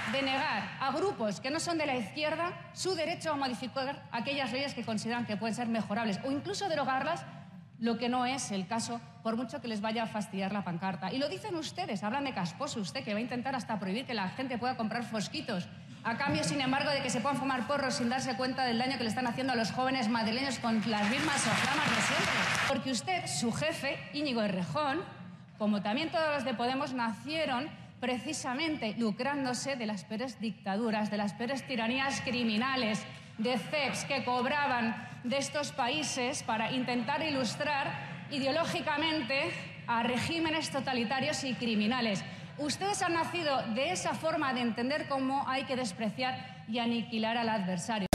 denegar a grupos que no son de la izquierda su derecho a modificar aquellas leyes que consideran que pueden ser mejorables o incluso derogarlas, lo que no es el caso, por mucho que les vaya a fastidiar la pancarta. Y lo dicen ustedes, hablan de Casposo, usted que va a intentar hasta prohibir que la gente pueda comprar fosquitos, a cambio, sin embargo, de que se puedan fumar porros sin darse cuenta del daño que le están haciendo a los jóvenes madrileños con las mismas soflamas de siempre. Porque usted, su jefe, Íñigo Errejón, como también todos los de Podemos, nacieron precisamente lucrándose de las peores dictaduras, de las peores tiranías criminales, de CEPs que cobraban de estos países para intentar ilustrar ideológicamente a regímenes totalitarios y criminales. Ustedes han nacido de esa forma de entender cómo hay que despreciar y aniquilar al adversario.